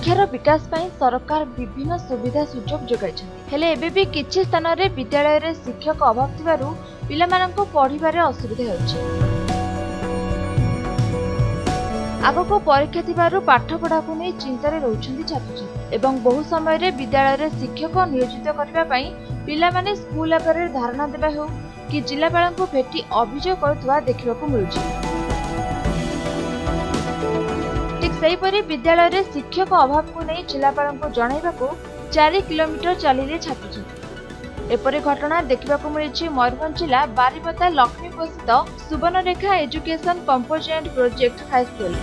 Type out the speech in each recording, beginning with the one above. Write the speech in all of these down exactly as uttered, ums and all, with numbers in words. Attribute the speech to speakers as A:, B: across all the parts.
A: शिक्षार विकास पाई सरकार विभिन्न सुविधा सुजोग जोगाइछन्ति हेले एबे भी किछि स्थान रे विद्यालय रे शिक्षक अभाव थिबारु पिलामानंको पढिबारे असुविधा होछि। आगको परीक्षा थिबारु पाठ पढ़ा को नै चिंतारे रहउछन्ति छात्र छात्री एवं बहु समय रे विद्यालय रे शिक्षक नियोजित करबा पई पिला माने स्कूल आकर धारणा देबा हो कि जिलापाल को भेटी अभियोग करथुवा देखिबाकू मिलुछि। ठीक सेही परि विद्यालय रे शिक्षक अभाव को नै जिलापाल को जणाइबाकू चार किलोमीटर चलिले छात्र छात्री एपरि घटना देखिबाकू मिलिछि मयूरभंज जिला बारिपदा लक्ष्मीपुर स्थित सुवर्णरेखा एजुकेशन कंपोजिएंट प्रोजेक्ट हाई स्कूल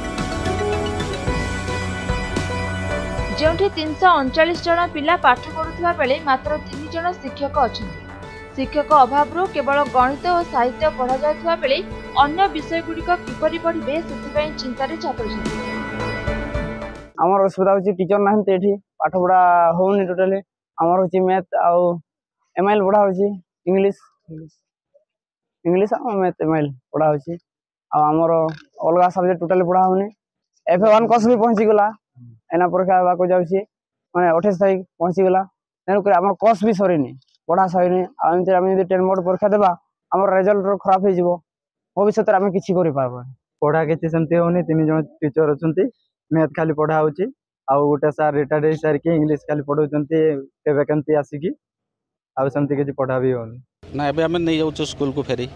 A: जेउठी तीन सौ उनचालीस जन पिला पाठ पढ़ुवा बेले मात्र तीन जन शिक्षक अछन्ति। शिक्षक अभाव रो केवल गणित और साहित्य पढ़ा जायथुवा बेले अन्य विषय गुड़िक किपरि पढ़िबे सेथिबाई चिंतारे छात्र छात्री
B: हमर असुविधा होछि टीचर नाहंते एठी पाठ पढ़ा होउनी टोटली हमर होछि मैथ आ एमआईएल पढ़ा होछि इंग्लिश इंग्लिश आ मैथ एमआईएल पढ़ा होछि आ हमर अलगा सब्जेक्ट टोटली पढ़ा होउनी एफ वन कोर्स भी पहुंची गला एना परीक्षा बाको जाउछि माने अट्ठाईस तारिख पहुंची गला तेनु कर हमर कोर्स भी सरीनी पढ़ा सरीनी आ एमते हम यदि टेन मोड परीक्षा देबा हमर रिजल्ट खराब हे जिवो भविष्य रे हम किछि करि पारबा
C: पढ़ा किछि सेमते होनी तीन जन टीचर अछंती मैथ खाली पढ़ा होछि आ गोटे सर रिटायर्ड हे सर के इंग्लिश खाली पढ़ौचंती केबे केमती आसी आ सेमती किछि पढ़ा भी होनी
D: ना एबे हम नै जाउछु स्कूल को फेरी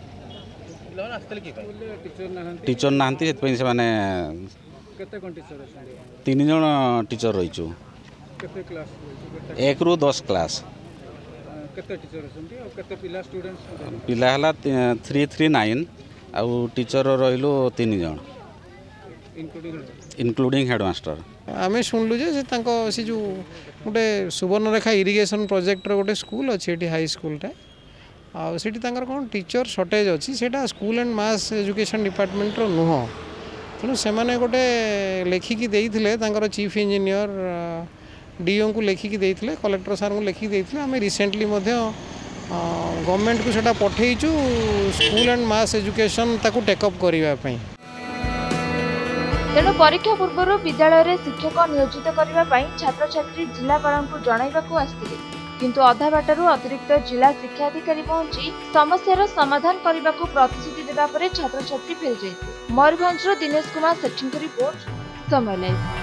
D: टीचर नाहंती सेत पई से माने
E: केते कोन टीचर अछंती
D: तीन जन टीचर रहिछु
E: केते क्लास
D: एक रु दस क्लास
E: केते टीचर अछंती और केते पिला स्टूडेंट्स
D: पिला हला तीन सौ उनतालीस आ टीचर रहिलो तीन जन इंक्लूडिंग हेडमास्टर
E: आमे सुनलु जे से तांको से जो गोटे सुवर्णरेखा इरिगेशन प्रोजेक्ट रो गोटे स्कूल अछि एठी हाई स्कूल टा आ सेठी तांकर कोन टीचर शॉर्टेज अछि सेटा school and mass education department रो नुह तेणु से गोटे लेखिकी देइथिले तांकर चीफ इंजीनियर डीओ को लेखिकी देइथिले कलेक्टर सार को लेखिकी देइथिले आमे रिसेंटली मध्य गवर्नमेंट को सेटा पठेइचु स्कूल एंड मास एजुकेशन ताकू टेकअप करिवा पई
A: तेणु परीक्षा पूर्व विद्यालय रे शिक्षक नियोजित करबा पई छात्र छात्री जिलापाल को जणाइबाकू आस्थिले किंतु अधा बाटरू अतिरिक्त जिला शिक्षा अधिकारी पहुंची समस्यार समाधान करबाकू प्रतिश्रुति देबा परे छात्र छात्री फेल जाइते। मयूरभंजर दिनेश कुमार सेठी रिपोर्ट समय लाइव।